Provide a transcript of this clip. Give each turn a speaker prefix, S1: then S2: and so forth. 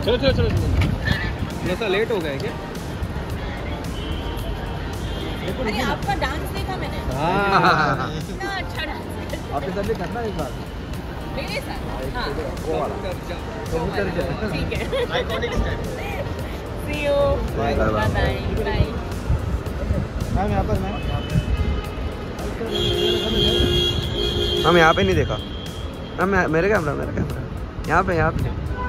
S1: चलो चलो चलो चलो। ऐसा लेट हो गया क्या?
S2: अरे आपका डांस देखा मैंने।
S1: हाँ
S2: इतना अच्छा डांस।
S3: आपके साथ भी करना एक बार।
S2: मेरे साथ। हाँ
S3: वो वाला कबूतर जा।
S2: ठीक है। See you.
S3: Bye,
S2: Bye
S3: bye,
S2: bye. Bye.
S3: Ma'am यहाँ पर मैम
S4: हम यहाँ पे नहीं देखा। हम मेरे कैमरा यहाँ पे